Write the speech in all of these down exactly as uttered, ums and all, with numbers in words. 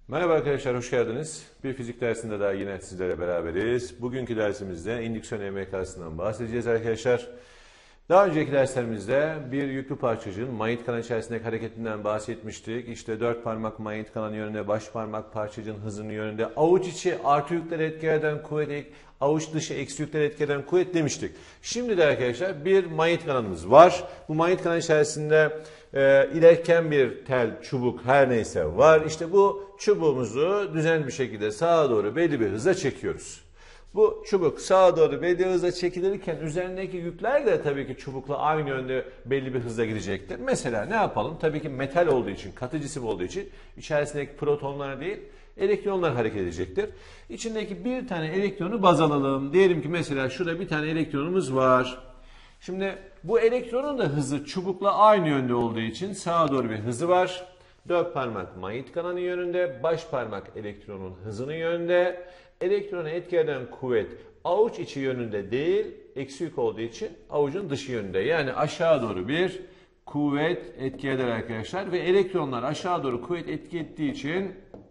Merhaba arkadaşlar, hoş geldiniz. Bir fizik dersinde daha yine sizlerle beraberiz. Bugünkü dersimizde indüksiyon E M K'sından bahsedeceğiz arkadaşlar. Daha önceki derslerimizde bir yüklü parçacığın manyetik alan içerisindeki hareketinden bahsetmiştik. İşte dört parmak manyetik alan yönünde, baş parmak parçacığın hızının yönünde, avuç içi artı yükleri etki eden kuvvet, avuç dışı eksi yükleri etki eden kuvvet demiştik. Şimdi de arkadaşlar bir manyetik alanımız var. Bu manyetik alan içerisinde e, ilerken bir tel, çubuk her neyse var. İşte bu çubuğumuzu düzenli bir şekilde sağa doğru belli bir hıza çekiyoruz. Bu çubuk sağa doğru belli bir hızla çekilirken üzerindeki yükler de tabii ki çubukla aynı yönde belli bir hızla gidecektir. Mesela ne yapalım? Tabii ki metal olduğu için, katı cisim olduğu için içerisindeki protonlar değil, elektronlar hareket edecektir. İçindeki bir tane elektronu baz alalım. Diyelim ki mesela şurada bir tane elektronumuz var. Şimdi bu elektronun da hızı çubukla aynı yönde olduğu için sağa doğru bir hızı var. Dört parmak manyetik alanın yönünde, baş parmak elektronun hızının yönünde. Elektronu etki eden kuvvet avuç içi yönünde değil, eksi yük olduğu için avucun dışı yönünde. Yani aşağı doğru bir kuvvet etki eder arkadaşlar. Ve elektronlar aşağı doğru kuvvet etki ettiği için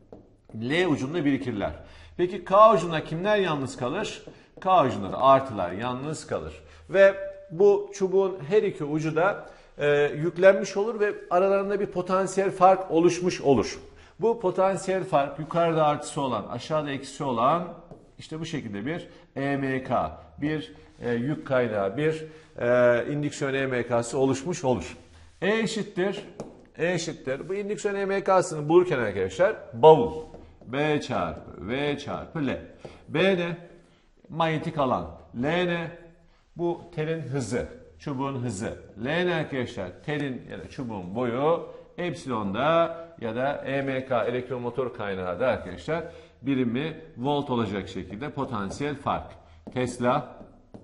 L ucunda birikirler. Peki K ucunda kimler yalnız kalır? K ucunda da artılar yalnız kalır. Ve bu çubuğun her iki ucu da e, yüklenmiş olur ve aralarında bir potansiyel fark oluşmuş olur. Bu potansiyel fark yukarıda artısı olan, aşağıda eksisi olan işte bu şekilde bir E M K, bir e, yük kaynağı, bir e, indüksiyon E M K'sı oluşmuş olur. E eşittir, E eşittir. Bu indüksiyon E M K'sını bulurken arkadaşlar bavul, B çarpı V çarpı L. B ne? Manyetik alan. L ne? Bu telin hızı, çubuğun hızı. L ne arkadaşlar? Telin ya da çubuğun boyu. Epsilon da ya da E M K elektromotor kaynağı da arkadaşlar birimi volt olacak şekilde potansiyel fark. Tesla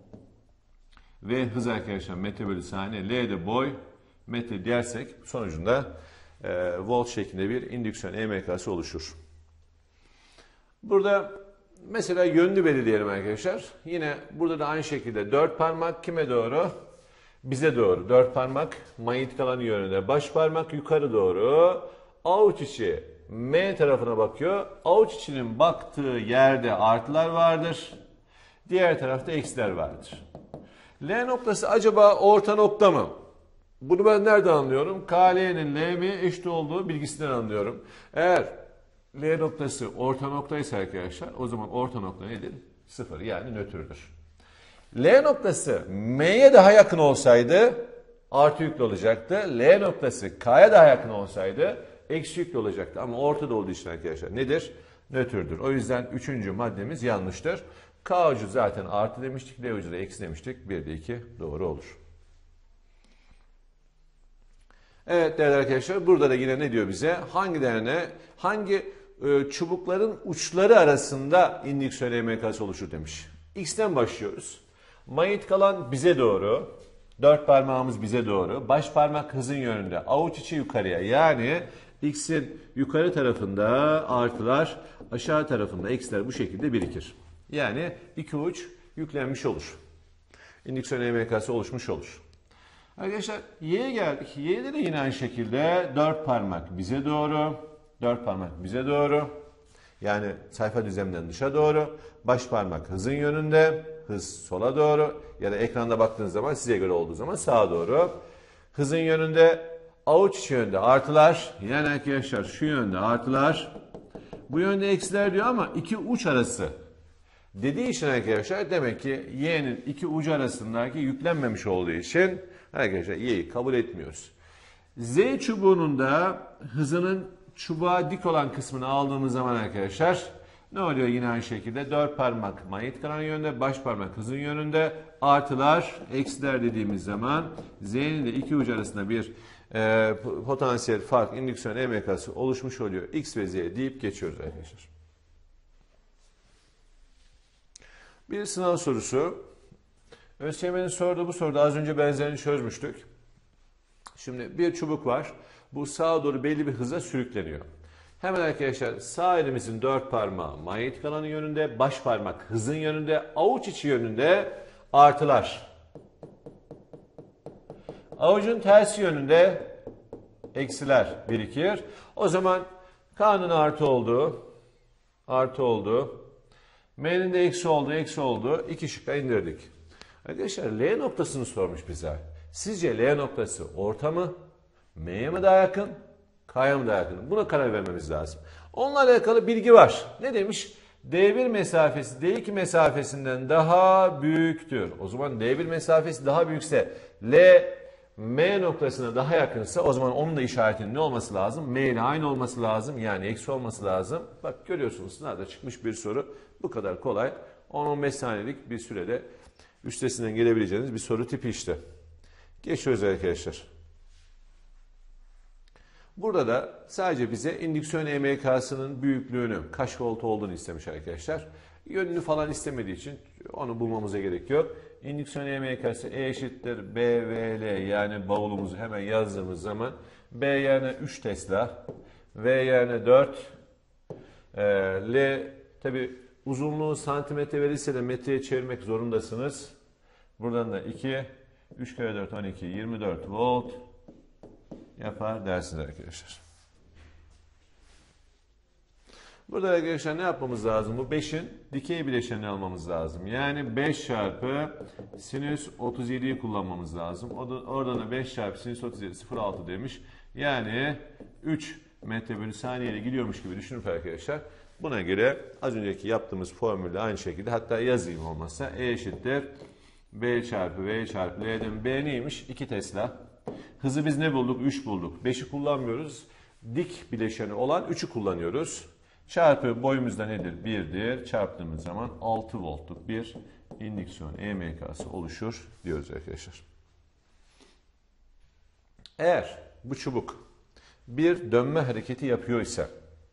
ve hız arkadaşlar metre bölü saniye. L de boy, metre dersek sonucunda e, volt şeklinde bir indüksiyon E M K'sı oluşur. Burada mesela yönünü belirleyelim arkadaşlar. Yine burada da aynı şekilde dört parmak kime doğru? Bize doğru. Dört parmak manyetik alan yönünde. Baş parmak yukarı doğru. Avuç içi M tarafına bakıyor. Avuç içinin baktığı yerde artılar vardır. Diğer tarafta eksiler vardır. L noktası acaba orta nokta mı? Bunu ben nereden anlıyorum? K L'nin L M eşit olduğu bilgisinden anlıyorum. Eğer L noktası orta noktaysa arkadaşlar o zaman orta nokta nedir? Sıfır yani nötrdür. L noktası M'ye daha yakın olsaydı artı yüklü olacaktı. L noktası K'ya daha yakın olsaydı eksi yüklü olacaktı. Ama ortada olduğu için arkadaşlar nedir? Nötrdür. O yüzden üçüncü maddemiz yanlıştır. K ucu zaten artı demiştik. L ucu da eksi demiştik. bir de iki doğru olur. Evet değerli arkadaşlar burada da yine ne diyor bize? Hangi değerine, hangi e, çubukların uçları arasında indüksiyon E M K'sı oluşur demiş. X'ten başlıyoruz. Manyetik alan bize doğru, dört parmağımız bize doğru, baş parmak hızın yönünde, avuç içi yukarıya yani X'in yukarı tarafında artılar, aşağı tarafında eksiler bu şekilde birikir. Yani iki uç yüklenmiş olur. İndüksiyon E M K'sı oluşmuş olur. Arkadaşlar Y'ye geldik. Y'de de yine aynı şekilde dört parmak bize doğru, dört parmak bize doğru. Yani sayfa düzleminden dışa doğru. Baş parmak hızın yönünde. Hız sola doğru. Ya da ekranda baktığınız zaman size göre olduğu zaman sağa doğru. Hızın yönünde avuç içi yönde artılar. Yani arkadaşlar şu yönde artılar. Bu yönde eksiler diyor ama iki uç arası. Dediği için arkadaşlar demek ki Y'nin iki ucu arasındaki yüklenmemiş olduğu için arkadaşlar Y'yi kabul etmiyoruz. Z çubuğunun da hızının çubuğa dik olan kısmını aldığımız zaman arkadaşlar ne oluyor yine aynı şekilde? Dört parmak manyetik alan yönünde, baş parmak hızın yönünde, artılar, eksiler dediğimiz zaman Z'nin de iki ucu arasında bir e, potansiyel fark, indüksiyon E M K'sı oluşmuş oluyor. X ve Z deyip geçiyoruz arkadaşlar. Bir sınav sorusu. ÖSYM'nin sorduğu bu soruda az önce benzerini çözmüştük. Şimdi bir çubuk var. Bu sağa doğru belli bir hıza sürükleniyor. Hemen arkadaşlar sağ elimizin dört parmağı manyetik alanın yönünde, baş parmak hızın yönünde, avuç içi yönünde artılar. Avucun tersi yönünde eksiler birikir. O zaman K'nın artı oldu. Artı oldu. M'nin de eksi oldu. Eksi oldu. İki şıkka indirdik. Arkadaşlar L noktasını sormuş bize. Sizce L noktası orta mı? M'ye mi daha yakın? K'ya mı daha yakın? Buna karar vermemiz lazım. Onunla alakalı bilgi var. Ne demiş? D bir mesafesi D iki mesafesinden daha büyüktür. O zaman D bir mesafesi daha büyükse L M noktasına daha yakınsa o zaman onun da işaretinin ne olması lazım? M ile aynı olması lazım. Yani eksi olması lazım. Bak görüyorsunuz sınavda çıkmış bir soru. Bu kadar kolay. on on beş saniyelik bir sürede üstesinden gelebileceğiniz bir soru tipi işte. Geçiyoruz arkadaşlar. Burada da sadece bize indüksiyon E M K'sının büyüklüğünü, kaç volt olduğunu istemiş arkadaşlar. Yönünü falan istemediği için onu bulmamıza gerek yok. İndüksiyon E M K'sı E eşittir B V L, yani bavulumuzu hemen yazdığımız zaman B yerine üç Tesla, V yerine dört, e, L tabi uzunluğu santimetre verirse de metreye çevirmek zorundasınız. Buradan da iki, üç kere dört on iki, yirmi dört volt yapar dersiniz arkadaşlar. Burada arkadaşlar ne yapmamız lazım? Bu beşin dikey bileşenini almamız lazım. Yani beş çarpı sinüs otuz yediyi kullanmamız lazım. Oradan da beş çarpı sinüs otuz yedi sıfır virgül altı demiş. Yani üç metre bölü saniye ile gidiyormuş gibi düşünüp arkadaşlar. Buna göre az önceki yaptığımız formülle aynı şekilde, hatta yazayım olmazsa, E eşittir B çarpı V çarpı L'den B neymiş? iki Tesla. Hızı biz ne bulduk? üç bulduk. beşi kullanmıyoruz. Dik bileşeni olan üçü kullanıyoruz. Çarpı boyumuzda nedir? birdir. Çarptığımız zaman altı voltluk bir indüksiyon E M K'sı oluşur diyoruz arkadaşlar. Eğer bu çubuk bir dönme hareketi yapıyor ise,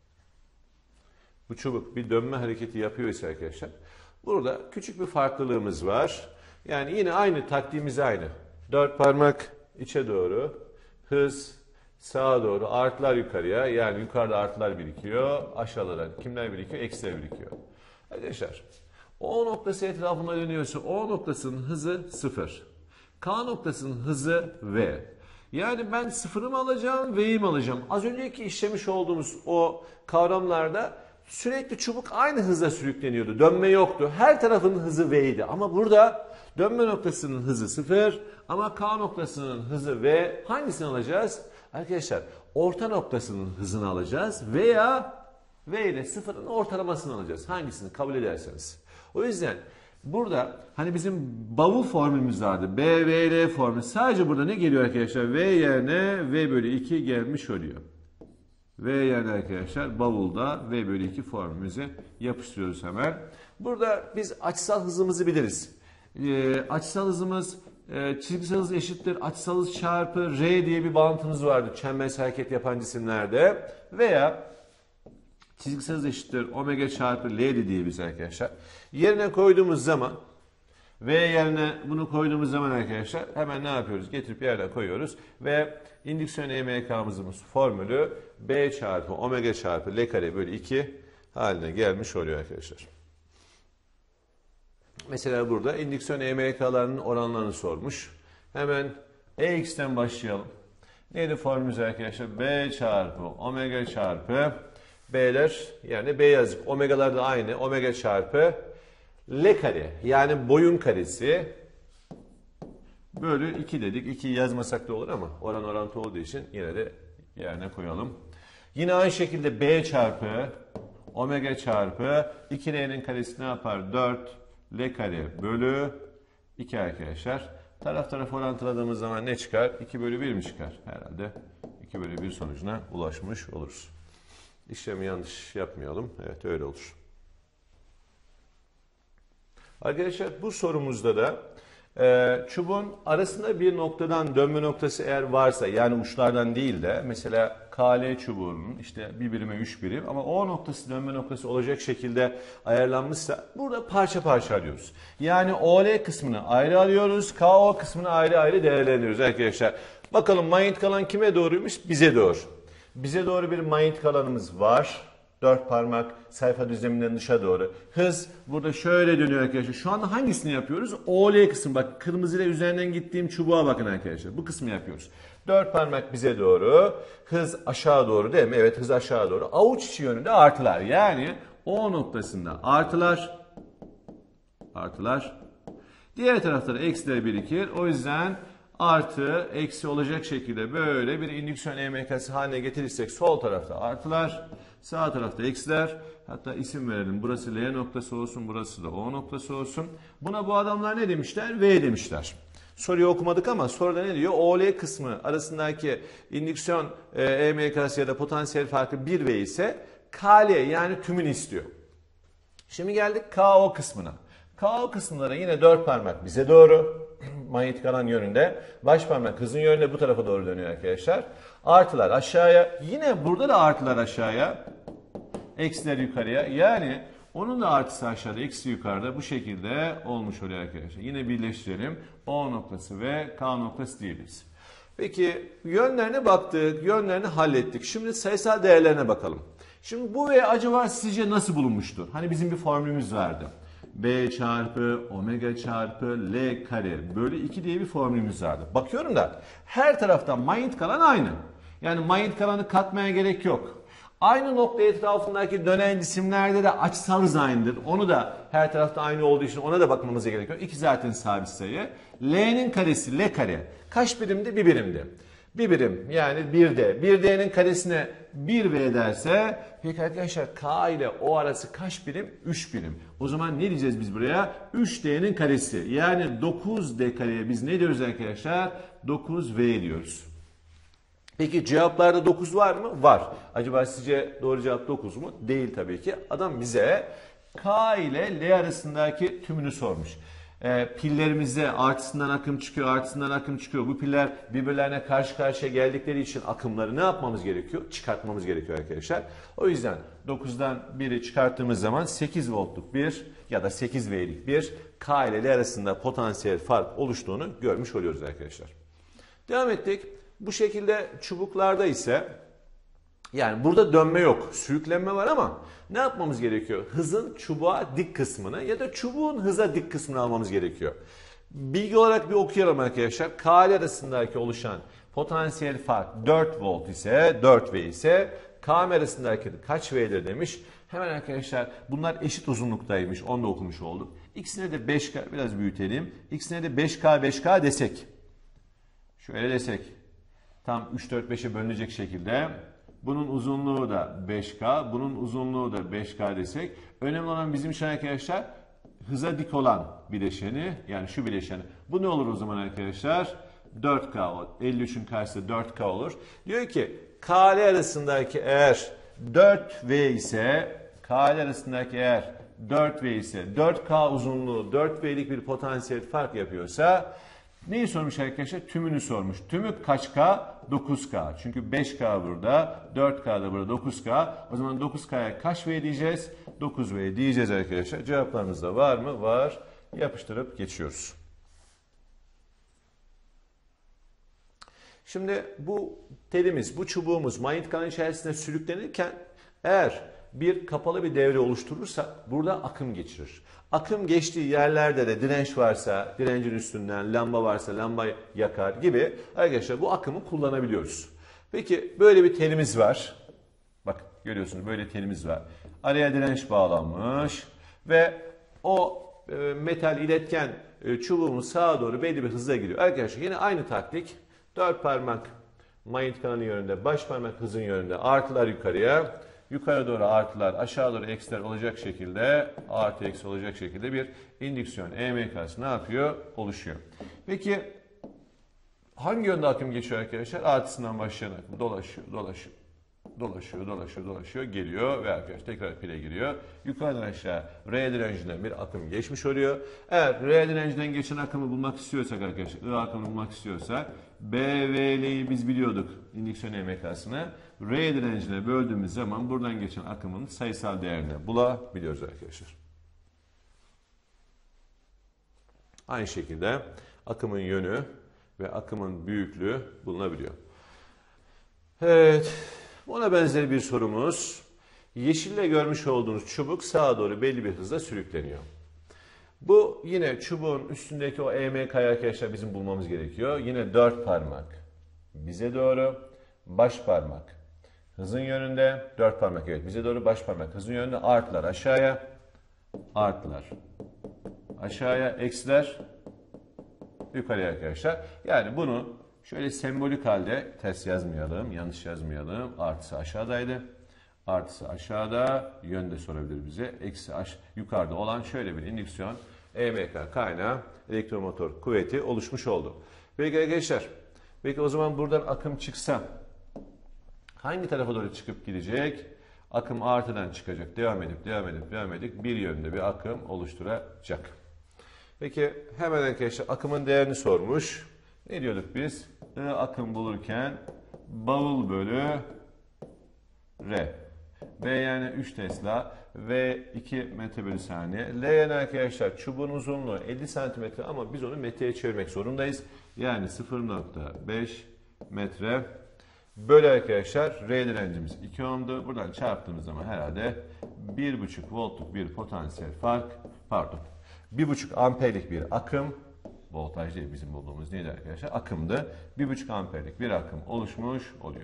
bu çubuk bir dönme hareketi yapıyor ise arkadaşlar, burada küçük bir farklılığımız var. Yani yine aynı taktiğimiz aynı. Dört parmak içe doğru, hız sağa doğru, artılar yukarıya, yani yukarıda artılar birikiyor, aşağılara kimler birikiyor? Eksiler birikiyor. Arkadaşlar O noktası etrafında dönüyorsa O noktasının hızı sıfır. K noktasının hızı V. Yani ben sıfırı mı alacağım, V'yi mi alacağım? Az önceki işlemiş olduğumuz o kavramlarda sürekli çubuk aynı hızla sürükleniyordu. Dönme yoktu. Her tarafın hızı V'ydi. Ama burada dönme noktasının hızı sıfır ama K noktasının hızı V. Hangisini alacağız? Arkadaşlar orta noktasının hızını alacağız veya V ile sıfırın ortalamasını alacağız. Hangisini kabul ederseniz. O yüzden burada hani bizim bavul formülümüz vardı. B, V, L formülü. Sadece burada ne geliyor arkadaşlar? V yerine V bölü iki gelmiş oluyor. V yerine arkadaşlar bavulda V bölü iki formülümüzü yapıştırıyoruz hemen. Burada biz açısal hızımızı biliriz. E, açısal hızımız e, çizgisel hız eşittir açısal hız çarpı R diye bir bağıntımız vardı çembersel hareket yapan cisimlerde. Veya çizgisel hız eşittir omega çarpı L diye biz arkadaşlar. Yerine koyduğumuz zaman, V yerine bunu koyduğumuz zaman arkadaşlar hemen ne yapıyoruz? Getirip yerine koyuyoruz ve indüksiyon E M K'mızın formülü B çarpı omega çarpı L kare bölü iki haline gelmiş oluyor arkadaşlar. Mesela burada indüksiyon E M K'larının oranlarını sormuş. Hemen E X'ten başlayalım. Neydi formülümüz arkadaşlar? B çarpı omega çarpı B'ler, yani B yazık. Omega'lar da aynı. Omega çarpı L kare, yani boyun karesi bölü iki dedik. ikiyi yazmasak da olur ama oran orantı olduğu için yine de yerine koyalım. Yine aynı şekilde B çarpı omega çarpı iki L'nin karesi ne yapar? dört L kare bölü iki arkadaşlar. Taraf taraf orantıladığımız zaman ne çıkar? iki bölü bir mi çıkar? Herhalde iki bölü bir sonucuna ulaşmış oluruz. İşlemi yanlış yapmayalım. Evet, öyle olur. Arkadaşlar bu sorumuzda da e, çubuğun arasında bir noktadan dönme noktası eğer varsa, yani uçlardan değil de mesela K L çubuğunun işte bir birime üç birim ama O noktası dönme noktası olacak şekilde ayarlanmışsa burada parça parça alıyoruz. Yani O L kısmını ayrı alıyoruz, K O kısmını ayrı ayrı değerlendiriyoruz arkadaşlar. Bakalım manyetik alan kime doğruymuş? Bize doğru. Bize doğru bir manyetik alanımız var. Dört parmak sayfa düzleminden dışa doğru. Hız burada şöyle dönüyor arkadaşlar. Şu anda hangisini yapıyoruz? O L kısmı. Bak kırmızıyla üzerinden gittiğim çubuğa bakın arkadaşlar. Bu kısmı yapıyoruz. Dört parmak bize doğru, hız aşağı doğru değil mi? Evet, hız aşağı doğru. Avuç içi yönünde artılar. Yani O noktasında artılar, artılar. Diğer tarafta da eksiler birikir. O yüzden artı, eksi olacak şekilde böyle bir indüksiyon E M K'sı haline getirirsek sol tarafta artılar, sağ tarafta eksiler. Hatta isim verelim. Burası L noktası olsun, burası da O noktası olsun. Buna bu adamlar ne demişler? V demişler. Soruyu okumadık ama soruda ne diyor? O L kısmı arasındaki indüksiyon E M K'sı ya da potansiyel farkı bir V ise K L yani tümünü istiyor. Şimdi geldik K O kısmına. K O kısımlara yine dört parmak bize doğru, manyetik alan yönünde. Baş parmak hızın yönünde bu tarafa doğru dönüyor arkadaşlar. Artılar aşağıya. Yine burada da artılar aşağıya. Eksiler yukarıya. Yani onun da artısı aşağıda, eksi yukarıda bu şekilde olmuş oluyor arkadaşlar. Yine birleştirelim. O noktası ve K noktası diyebiliriz. Peki yönlerine baktık, yönlerini hallettik. Şimdi sayısal değerlerine bakalım. Şimdi bu V acaba sizce nasıl bulunmuştur? Hani bizim bir formülümüz vardı. B çarpı omega çarpı L kare bölü iki diye bir formülümüz vardı. Bakıyorum da her taraftan manyetik alan aynı. Yani manyetik alanı katmaya gerek yok. Aynı nokta etrafındaki dönen cisimlerde de açısal hız aynıdır. Onu da her tarafta aynı olduğu için ona da bakmamıza gerekiyor. İki zaten sabit sayı. L'nin karesi L kare. Kaç birimdi? Bir birimdi. Bir birim yani bir D. bir D'nin karesine bir V derse peki arkadaşlar K ile O arası kaç birim? üç birim. O zaman ne diyeceğiz biz buraya? üç D'nin karesi. Yani dokuz D kareye biz ne diyoruz arkadaşlar? dokuz V diyoruz. Peki cevaplarda dokuz var mı? Var. Acaba sizce doğru cevap dokuz mu? Değil tabii ki. Adam bize K ile L arasındaki tümünü sormuş. E, pillerimizde artısından akım çıkıyor, artısından akım çıkıyor. Bu piller birbirlerine karşı karşıya geldikleri için akımları ne yapmamız gerekiyor? Çıkartmamız gerekiyor arkadaşlar. O yüzden dokuzdan biri çıkarttığımız zaman sekiz voltluk bir ya da sekiz V'lik bir K ile L arasında potansiyel fark oluştuğunu görmüş oluyoruz arkadaşlar. Devam ettik. Bu şekilde çubuklarda ise yani burada dönme yok, sürüklenme var ama ne yapmamız gerekiyor? Hızın çubuğa dik kısmını ya da çubuğun hıza dik kısmını almamız gerekiyor. Bilgi olarak bir okuyalım arkadaşlar. K L arasındaki oluşan potansiyel fark dört volt ise, dört V ise K M arasındaki kaç V'dir demiş. Hemen arkadaşlar bunlar eşit uzunluktaymış. Onu da okumuş olduk. İkisine de beş K, biraz büyütelim. İkisine de beş K beş K desek. Şöyle desek. Tam üç dört beşe bölünecek şekilde. Bunun uzunluğu da beş K, bunun uzunluğu da beş K desek. Önemli olan bizim için arkadaşlar hıza dik olan bileşeni, yani şu bileşeni. Bu ne olur o zaman arkadaşlar? dört K, elli üçün karşısı dört K olur. Diyor ki K L arasındaki eğer dört V ise, K L arasındaki eğer dört V ise, dört K uzunluğu dört V'lik bir potansiyel fark yapıyorsa neyi sormuş arkadaşlar? Tümünü sormuş. Tümü kaç K? dokuz K. Çünkü beş K burada, dört K da burada, dokuz K. O zaman dokuz K'ya kaç V diyeceğiz? dokuz V diyeceğiz arkadaşlar. Cevaplarımız da var mı? Var. Yapıştırıp geçiyoruz. Şimdi bu telimiz, bu çubuğumuz manyetik alan içerisinde sürüklenirken eğer bir kapalı bir devre oluşturursa burada akım geçirir. Akım geçtiği yerlerde de direnç varsa direncin üstünden, lamba varsa lamba yakar gibi arkadaşlar bu akımı kullanabiliyoruz. Peki böyle bir telimiz var. Bak görüyorsunuz böyle telimiz var. Araya direnç bağlanmış ve o e, metal iletken e, çubuğumuz sağa doğru belli bir hızla gidiyor. Arkadaşlar yine aynı taktik. Dört parmak manyetik alanın yönünde, baş parmak hızın yönünde, artılar yukarıya. Yukarı doğru artılar, aşağı doğru eksiler olacak şekilde, artı eksi olacak şekilde bir indüksiyon E M K'sı ne yapıyor? Oluşuyor. Peki hangi yönde akım geçiyor arkadaşlar? Artısından başlayan akım dolaşıyor, dolaşıyor, dolaşıyor, dolaşıyor, dolaşıyor, geliyor ve arkadaşlar tekrar pile giriyor. Yukarıdan aşağı R direncinden bir akım geçmiş oluyor. Eğer R direncinden geçen akımı bulmak istiyorsak arkadaşlar, I akımı bulmak istiyorsak B V L'yi biz biliyorduk indüksiyon E M K'sını. R direncine böldüğümüz zaman buradan geçen akımın sayısal değerini bulabiliyoruz arkadaşlar. Aynı şekilde akımın yönü ve akımın büyüklüğü bulunabiliyor. Evet, buna benzer bir sorumuz. Yeşille görmüş olduğunuz çubuk sağa doğru belli bir hızla sürükleniyor. Bu yine çubuğun üstündeki o E M K'yı arkadaşlar bizim bulmamız gerekiyor. Yine dört parmak bize doğru baş parmak hızın yönünde, dört parmak evet bize doğru baş parmak hızın yönünde, artılar aşağıya, artılar aşağıya, eksiler yukarıya arkadaşlar. Yani bunu şöyle sembolik halde ters yazmayalım, yanlış yazmayalım. Artısı aşağıdaydı. Artısı aşağıda, yönde sorabilir bize. Eksi aş yukarıda olan şöyle bir indüksiyon E M K kaynağı elektromotor kuvveti oluşmuş oldu. Peki arkadaşlar, peki o zaman buradan akım çıksa hangi tarafa doğru çıkıp gidecek? Akım artıdan çıkacak. Devam edip devam edip devam edip bir yönde bir akım oluşturacak. Peki hemen arkadaşlar akımın değerini sormuş. Ne diyorduk biz? I akım bulurken bavul bölü R. B yani üç Tesla ve iki metre bölü saniye. L yani arkadaşlar çubuğun uzunluğu elli santimetre ama biz onu metreye çevirmek zorundayız. Yani sıfır nokta beş metre bölü arkadaşlar R direncimiz iki ohm'du. Buradan çarptığımız zaman herhalde bir buçuk voltluk bir potansiyel fark, pardon bir buçuk amperlik bir akım, voltaj değil bizim bulduğumuz neydi arkadaşlar? Akımdı. bir buçuk amperlik bir akım oluşmuş oluyor.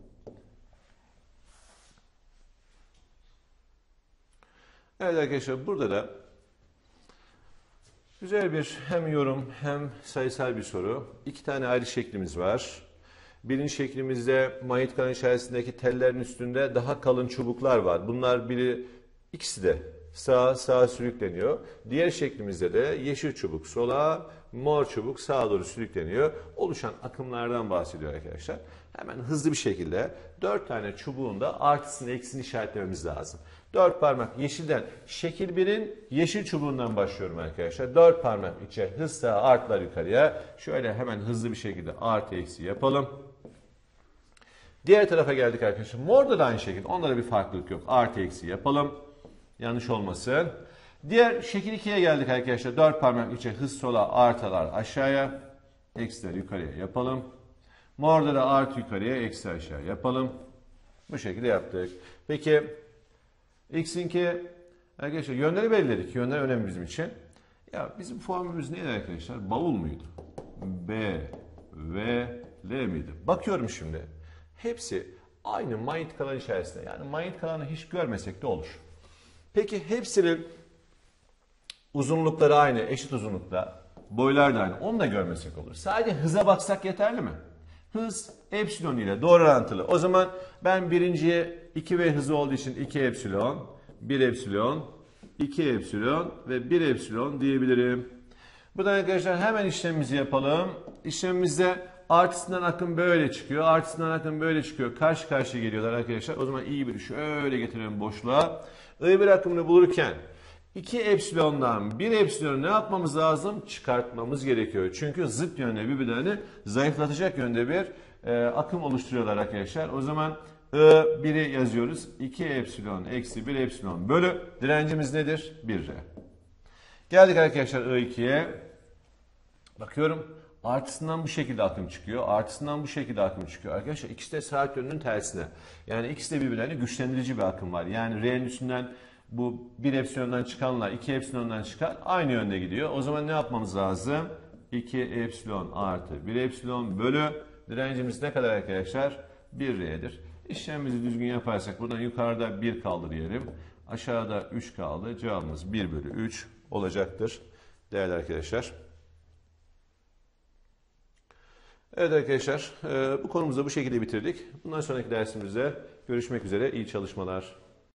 Evet arkadaşlar burada da güzel bir hem yorum hem sayısal bir soru. İki tane ayrı şeklimiz var. Birinci şeklimizde manyetik alan içerisindeki tellerin üstünde daha kalın çubuklar var. Bunlar biri ikisi de sağa sağa sürükleniyor. Diğer şeklimizde de yeşil çubuk sola, mor çubuk sağa doğru sürükleniyor. Oluşan akımlardan bahsediyor arkadaşlar. Hemen hızlı bir şekilde dört tane çubuğun da artısını eksisini işaretlememiz lazım. Dört parmak yeşilden, şekil birin yeşil çubuğundan başlıyorum arkadaşlar. Dört parmak içe hız sağa, artlar yukarıya. Şöyle hemen hızlı bir şekilde artı eksi yapalım. Diğer tarafa geldik arkadaşlar. Morda da aynı şekilde. Onlara bir farklılık yok. Artı eksi yapalım. Yanlış olmasın. Diğer şekil ikiye geldik arkadaşlar. Dört parmak içe hız sola, artılar aşağıya. Eksiler yukarıya yapalım. Morda da artı yukarıya, eksi aşağı yapalım. Bu şekilde yaptık. Peki X'inki arkadaşlar yönleri belirledik. Yönler önemli bizim için. Ya bizim formülümüz neydi arkadaşlar? Bavul muydu? B ve L miydi? Bakıyorum şimdi. Hepsi aynı manyetik alan içerisinde. Yani manyetik alanı hiç görmesek de olur. Peki hepsinin uzunlukları aynı, eşit uzunlukta. Boylar da aynı. Onu da görmesek olur. Sadece hıza baksak yeterli mi? Hız epsilon ile doğru orantılı. O zaman ben birinciye iki V hızı olduğu için iki epsilon, bir epsilon, iki epsilon ve bir epsilon diyebilirim. Buradan arkadaşlar hemen işlemimizi yapalım. İşlemimizde artısından akım böyle çıkıyor. Artısından akım böyle çıkıyor. Karşı karşıya geliyorlar arkadaşlar. O zaman iyi bir şöyle getirelim boşluğa. I bir akımını bulurken iki epsilondan bir epsilonu ne yapmamız lazım? Çıkartmamız gerekiyor. Çünkü zıt yönde birbirlerini zayıflatacak yönde bir e, akım oluşturuyorlar arkadaşlar. O zaman I biri yazıyoruz. iki epsilon eksi bir epsilon bölü direncimiz nedir? bir R. Geldik arkadaşlar I ikiye. Bakıyorum artısından bu şekilde akım çıkıyor. Artısından bu şekilde akım çıkıyor. Arkadaşlar ikisi de saat yönünün tersine. Yani ikisi de birbirlerine güçlendirici bir akım var. Yani R'nin üstünden bu bir epsilondan çıkanlar iki epsilondan çıkan aynı yönde gidiyor. O zaman ne yapmamız lazım? iki epsilon artı bir epsilon bölü direncimiz ne kadar arkadaşlar? bir R'dir. İşlemimizi düzgün yaparsak buradan yukarıda bir kaldı diyelim. Aşağıda üç kaldı. Cevabımız bir bölü üç olacaktır. Değerli arkadaşlar. Evet arkadaşlar bu konumuzu da bu şekilde bitirdik. Bundan sonraki dersimizde görüşmek üzere. İyi çalışmalar.